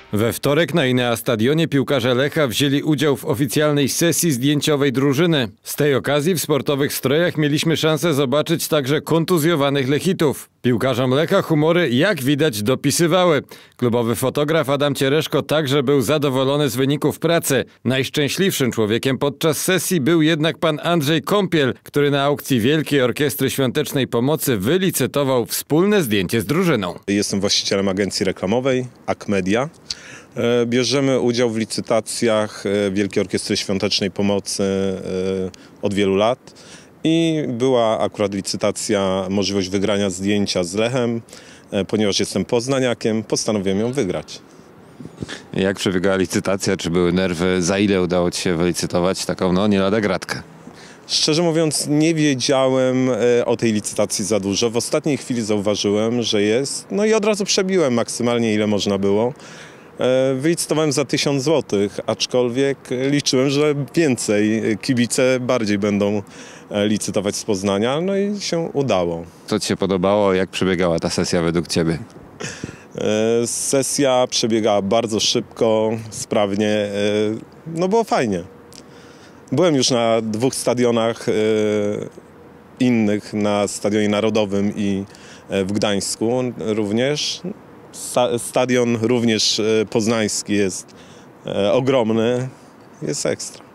We wtorek na Inea Stadionie piłkarze Lecha wzięli udział w oficjalnej sesji zdjęciowej drużyny. Z tej okazji w sportowych strojach mieliśmy szansę zobaczyć także kontuzjowanych Lechitów. Piłkarzom Lecha humory, jak widać, dopisywały. Klubowy fotograf Adam Ciereszko także był zadowolony z wyników pracy. Najszczęśliwszym człowiekiem podczas sesji był jednak pan Andrzej Kąpiel, który na aukcji Wielkiej Orkiestry Świątecznej Pomocy wylicytował wspólne zdjęcie z drużyną. Jestem właścicielem agencji reklamowej AK Media. Bierzemy udział w licytacjach Wielkiej Orkiestry Świątecznej Pomocy od wielu lat i była akurat licytacja, możliwość wygrania zdjęcia z Lechem. Ponieważ jestem poznaniakiem, postanowiłem ją wygrać. Jak przebiegała licytacja? Czy były nerwy? Za ile udało ci się wylicytować taką nie lada gratkę? Szczerze mówiąc, nie wiedziałem o tej licytacji za dużo. W ostatniej chwili zauważyłem, że jest. No i od razu przebiłem maksymalnie, ile można było. Wylicytowałem za 1000 zł, aczkolwiek liczyłem, że więcej. Kibice bardziej będą licytować z Poznania, no i się udało. Co ci się podobało? Jak przebiegała ta sesja według ciebie? Sesja przebiegała bardzo szybko, sprawnie, no było fajnie. Byłem już na 2 stadionach innych, na Stadionie Narodowym i w Gdańsku również. Stadion również poznański jest ogromny, jest ekstra.